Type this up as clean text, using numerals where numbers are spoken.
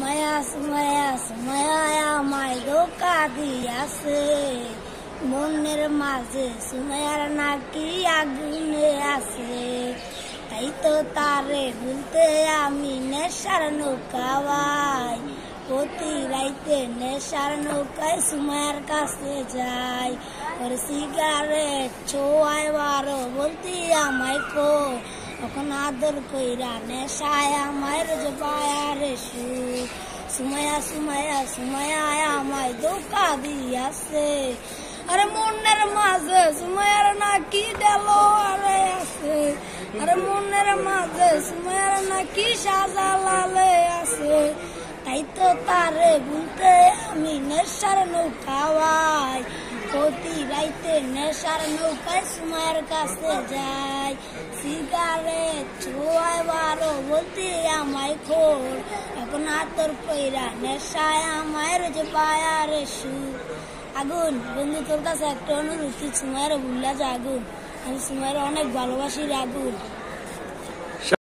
সুমায়া সুমায়া সুমায়া আমায় ধোকা দিয়াছে, মনের মাঝে সুমায়ার নাকি আগুনে আছে। তাই তো তারে ভুলতে আমি নেশার নৌকা বাই, প্রতি রাইতে নেশার নৌকায় সুমায়ার কাছে যাই। ওর সিগারেট ছোঁয়ায় বারো বলতি আমায় কই, তখন আদর কইরা নেশায় আমায় রোজ পায়ারে সুখ। সুমায়া সুমায়া সুমায়া আমায় ধোকা দিয়াছে, আরে মনের মাঝে সুমায়ার নাকি দেলোয়ারে আছে, আরে মনের মাঝে সুমায়ার নাকি শাহজালালে আছে। তাই তো তারে ভুলতে আমি নেশার নৌকা বাই, প্রতি রাইতে নেশার নৌকায় সুমায়ার কাছে যাই। সিগারেট ছোঁয়ায় বারো বলতে আমায় খোর, এখন আতর কইরা নেশায় আমায় রোজ পায়ারে সুখ। আগুন বন্ধু, তোর কাছে একটা অনুরোধ, তুই সুমায়ারে ভুললা যা। আগুন, আমি সুমায়ারে অনেক ভালোবাসি রে আগুন।